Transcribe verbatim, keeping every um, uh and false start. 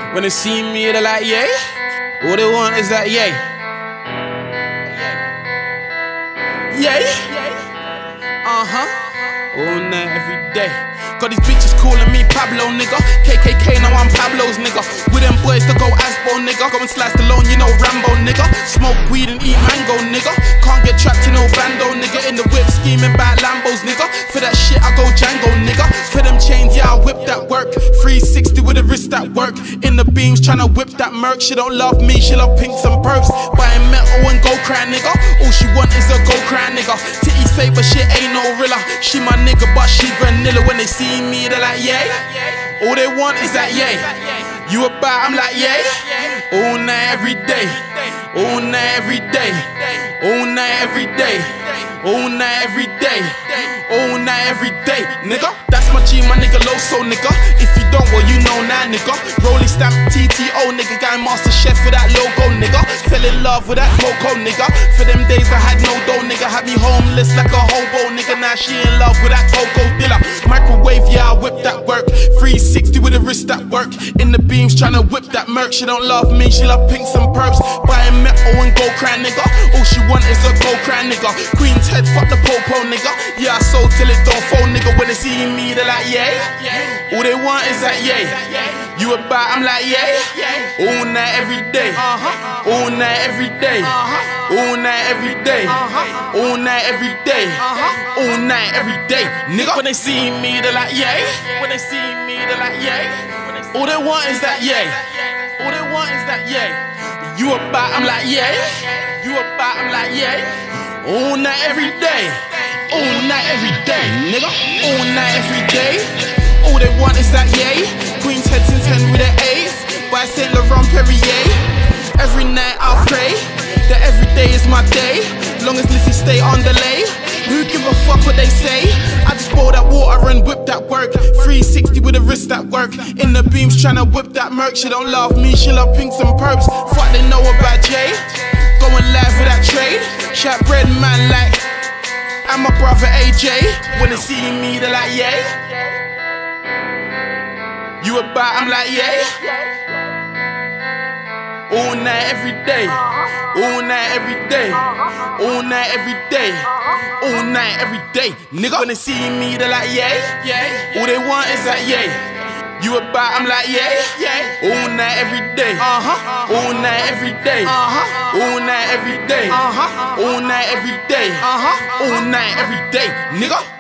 When they see me, they're like, yay. All they want is that yay. Yay. Uh-huh. All night, every day. Got these bitches calling me Pablo, nigga. K K K, now I'm Pablo's, nigga. With them boys to go Asbo, nigga. Go and slice the loan, you know Rambo, nigga. Smoke weed and eat mango, nigga. Can't get trapped in no bando, nigga. In the whip scheming about Lambos, nigga. For that shit, I go Django, nigga. For them chains, yeah, I whip that work. three sixty with a wrist that work. In the beams, tryna whip that merc. She don't love me, she love pinks and perps. Buying metal and go cry, nigga. All she want is a go cry, nigga. Titties fake, but shit ain't no rilla. She my nigga, but she vanilla. When they see me, they're like, yay. All they want is that yay. You about, I'm like, yay. All night, every day. All night, every day. All night, every day. All night, every day. All night, every day, nigga. That's my G, my nigga Loso, nigga. If you don't, well, you know now, nigga. Rolling stamp T T O, nigga. Guy Master Chef for that logo, nigga. Fell in love with that Coco, nigga. For them days I had no dough, nigga. Had me homeless like a hobo, nigga. Now she in love with that Coco dealer. Microwave, yeah, I whip that work. three sixty with a wrist that work. In the beams, tryna whip that merc. She don't love me, she love pinks and perps. Buying metal and go cry, nigga. All she want is a go cry, nigga. Queen's head, fuck the popo, nigga. Yeah, I sold till it don't fall, nigga. When they see me, they're like, yay. All they want is that yay. You about, I'm like, yay. All night, every day. All night, every day. All night, every day. All night, every day. All night, every day, nigga. When they see me, they're like, yay. When they see me, they're like, yay. All they want is that yay. All they want is that yay. You about, I'm like, yay. You about, I'm like, yay. All night, every day. All night, every day, nigga. All night, every day. All they want is that yay. Queen's head since Henry the eighth. By Saint Laurent Perrier. Every night I pray that every day is my day. Long as Lizzie stay on delay. Who give a fuck what they say? I just boil that water and whip that work. three sixty with a wrist that work. In the beams tryna whip that merc. She don't love me, she love pinks and perps. Fuck they know about Jay. Going live with that trade. Shot bread man like I'm my brother A J. When they see me, they're like, yay. You about, I'm like, yay. All night, every day. All night, every day. All night, every day. All night, every day, nigga. When they see me, they're like, yay. All they want is that yay. You about, I'm like, yay. All night, every day. Uh-huh. All night, every day. Uh-huh. All night, every day. Uh-huh. All night, every day. Uh-huh. All night, every day, nigga.